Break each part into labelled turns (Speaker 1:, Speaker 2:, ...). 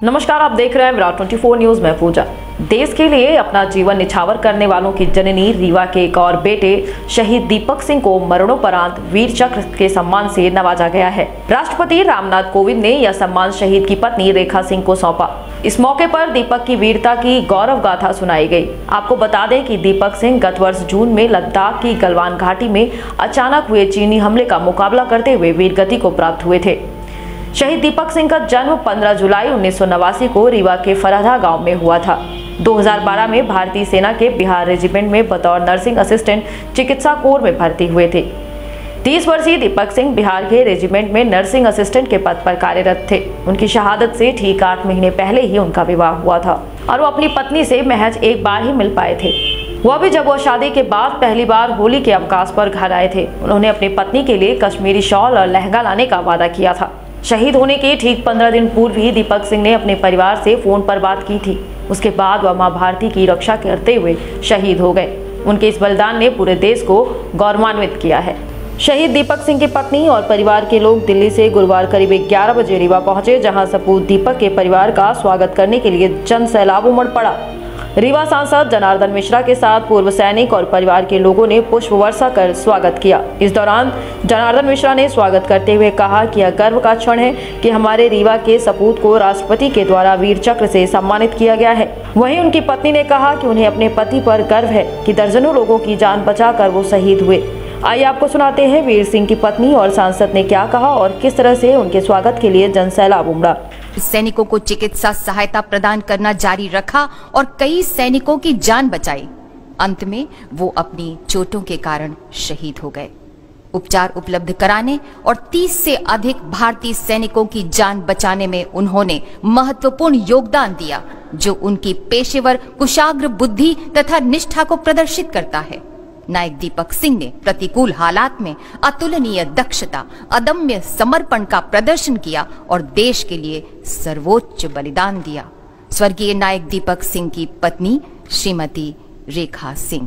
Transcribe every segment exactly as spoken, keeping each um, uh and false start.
Speaker 1: नमस्कार, आप देख रहे हैं विराट चौबीस न्यूज में पूजा। देश के लिए अपना जीवन निछावर करने वालों की जननी रीवा के एक और बेटे शहीद दीपक सिंह को मरणोपरांत वीर चक्र के सम्मान से नवाजा गया है। राष्ट्रपति रामनाथ कोविंद ने यह सम्मान शहीद की पत्नी रेखा सिंह को सौंपा। इस मौके पर दीपक की वीरता की गौरव गाथा सुनाई गई। आपको बता दें कि दीपक सिंह गत वर्ष जून में लद्दाख की गलवान घाटी में अचानक हुए चीनी हमले का मुकाबला करते हुए वीरगति को प्राप्त हुए थे। शहीद दीपक सिंह का जन्म पंद्रह जुलाई उन्नीस सौ नवासी को रीवा के फरहदा गांव में हुआ था। दो हज़ार बारह में भारतीय सेना के बिहार रेजिमेंट में बतौर नर्सिंग असिस्टेंट चिकित्सा कोर में भर्ती हुए थे। तीस वर्षीय दीपक सिंह बिहार के रेजिमेंट में नर्सिंग असिस्टेंट के पद पर कार्यरत थे। उनकी शहादत से ठीक आठ महीने पहले ही उनका विवाह हुआ था और वो अपनी पत्नी से महज एक बार ही मिल पाए थे, वह भी जब वो शादी के बाद पहली बार होली के अवकाश पर घर आए थे। उन्होंने अपनी पत्नी के लिए कश्मीरी शॉल और लहंगा लाने का वादा किया था। शहीद होने के ठीक पंद्रह दिन पूर्व ही दीपक सिंह ने अपने परिवार से फोन पर बात की थी। उसके बाद वह मां भारती की रक्षा करते हुए शहीद हो गए। उनके इस बलिदान ने पूरे देश को गौरवान्वित किया है। शहीद दीपक सिंह की पत्नी और परिवार के लोग दिल्ली से गुरुवार करीब ग्यारह बजे रीवा पहुंचे, जहां सपूत दीपक के परिवार का स्वागत करने के लिए जन सैलाब उमड़ पड़ा। रीवा सांसद जनार्दन मिश्रा के साथ पूर्व सैनिक और परिवार के लोगों ने पुष्प वर्षा कर स्वागत किया। इस दौरान जनार्दन मिश्रा ने स्वागत करते हुए कहा कि यह गर्व का क्षण है कि हमारे रीवा के सपूत को राष्ट्रपति के द्वारा वीर चक्र से सम्मानित किया गया है। वहीं उनकी पत्नी ने कहा कि उन्हें अपने पति पर गर्व है कि दर्जनों लोगों की जान बचाकर वो शहीद हुए। आइए आपको सुनाते हैं वीर सिंह की पत्नी और सांसद ने क्या कहा और किस तरह से उनके स्वागत के लिए जनसैलाब उमड़ा।
Speaker 2: सैनिकों को चिकित्सा सहायता प्रदान करना जारी रखा और कई सैनिकों की जान बचाई। अंत में वो अपनी चोटों के कारण शहीद हो गए। उपचार उपलब्ध कराने और तीस से अधिक भारतीय सैनिकों की जान बचाने में उन्होंने महत्वपूर्ण योगदान दिया, जो उनकी पेशेवर कुशाग्र बुद्धि तथा निष्ठा को प्रदर्शित करता है। नायक दीपक सिंह ने प्रतिकूल हालात में अतुलनीय दक्षता, अदम्य समर्पण का प्रदर्शन किया और देश के लिए सर्वोच्च बलिदान दिया। स्वर्गीय नायक दीपक सिंह की पत्नी श्रीमती रेखा सिंह।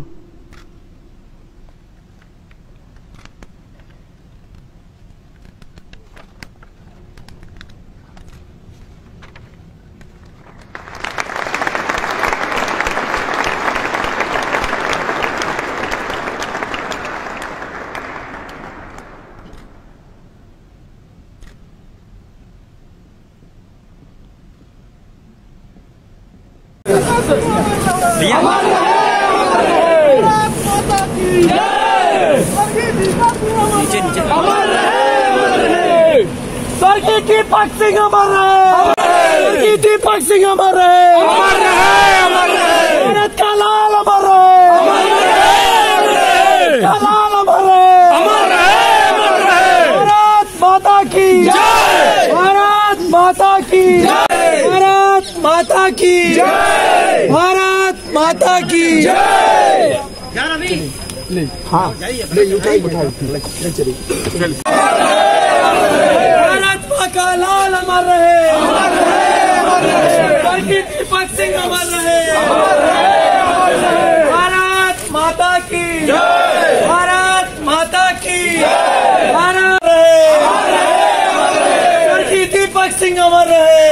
Speaker 3: नीचे नीचे अमर रहे स्वर्गीय दीपक सिंह अमर रहे, स्वर्गीय दीपक सिंह अमर रहे, अमर रहे, अमर रहे, भारत का लाल अमर रहे, अमर रहे, का लाल अमर रहे, अमर रहे, अमर रहे। भारत माता की जय, भारत माता की जय, भारत माता की जय, भारत माता की जय। हाँ, उठाई उठाई भारत माँ का लाल अमर रहे, स्वर्गीय दीपक सिंह अमर रहे, भारत माता की जय, भारत माता की जय, भारत रहे, स्वर्गीय दीपक सिंह अमर रहे,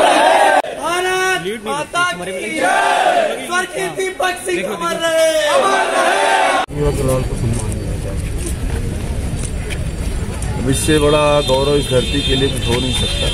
Speaker 3: भारत माता की जय, स्वर्गीय दीपक सिंह अमर रहे।
Speaker 4: इससे बड़ा गौरव इस धरती के लिए कुछ हो नहीं सकता।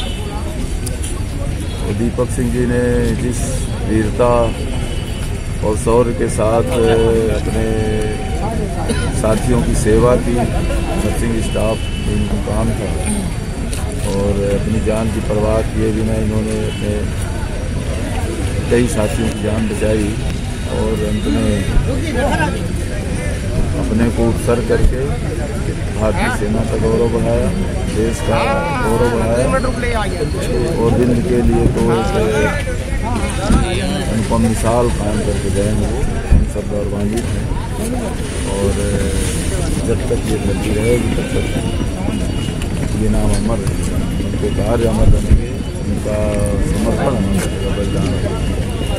Speaker 4: और दीपक सिंह जी ने जिस वीरता और शौर्य के साथ अपने साथियों की सेवा की, नर्सिंग स्टाफ इनका काम था, और अपनी जान की परवाह किए बिना इन्होंने अपने कई साथियों की जान बचाई और अंत में अपने को उत्सर्ग करके भारतीय सेना का गौरव बढ़ाया, देश का गौरव बढ़ाया। और दिन के लिए तो एक अनुपम मिसाल कायम करके गए हैं। वो हम सब गौरवान्वित हैं और जब तक ये धरती रहेगी तब तक ये नाम अमर रहेगा, उनके कार्य अमर रहेंगे, उनका समर्पण अमर रहेगा, बलिदान।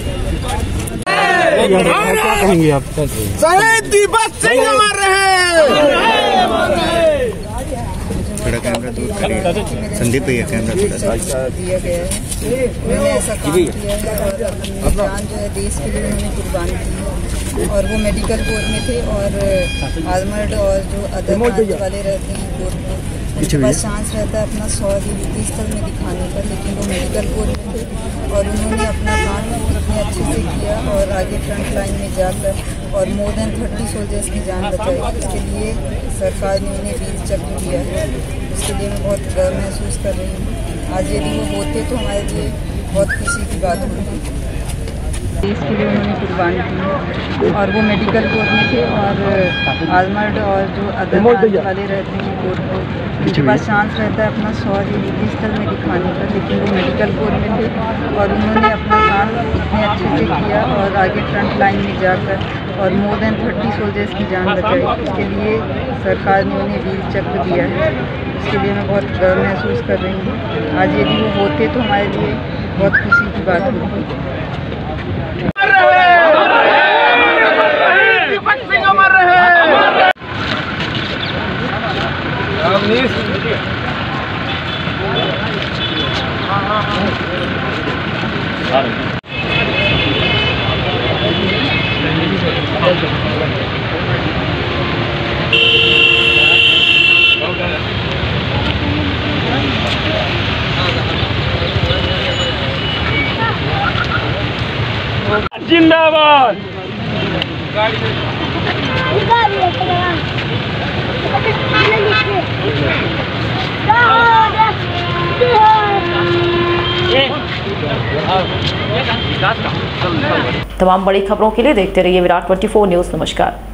Speaker 5: क्या कहेंगे आप? शहीद दीपक सिंह अमर रहे। थोड़ा कैमरा दूर करिए, संदीप भैया कैमरा थोड़ा
Speaker 6: दिया गया है। उन्होंने ऐसा काम किया है और अपनी जान जो है देश के लिए उन्होंने कुर्बान की है। और वो मेडिकल कोर्ट में थे और आर्मर्ड और जो अदर ब्रांच वाले रहते हैं कोर्ट में, उनके पास चांस रहता है अपना सौ ड्यूटी स्थल में दिखाने का, लेकिन वो मेडिकल कोर्ट में थे और उन्होंने अपना काम इतने अच्छे से किया और आगे फ्रंट लाइन में जाकर और मोर देन थर्टी सोल्जर्स की जान बचाई। इसके लिए सरकार ने उन्हें वीर चक्र दिया है, उसके लिए मैं बहुत गर्व महसूस कर रही हूँ। आज यदि वो होते तो हमारे लिए बहुत खुशी की बात होती। देश के लिए उन्होंने कुर्बान की और वो मेडिकल कोर्ट में थे और आर्मर्ड और जो अदर ब्रांच वाले रहते हैं कोर्ट को, उनके पास चांस रहता है अपना सौ ड्यूटी स्थल में दिखाने का, लेकिन वो मेडिकल कोर्ट में थे और उन्होंने अपना काम इतने अच्छे से किया और आगे फ्रंट लाइन में जाकर और मोर देन थर्टी सोल्जर्स की जान बचाई। इसके लिए सरकार ने उन्हें वीर चक्र दिया है, उसके लिए मैं बहुत गर्व महसूस कर रही हूँ। आज यदि वो होते तो हमारे लिए बहुत खुशी की बात होती।
Speaker 3: जिंदाबाद।
Speaker 1: तमाम बड़ी खबरों के लिए देखते रहिए विराट चौबीस न्यूज़। नमस्कार।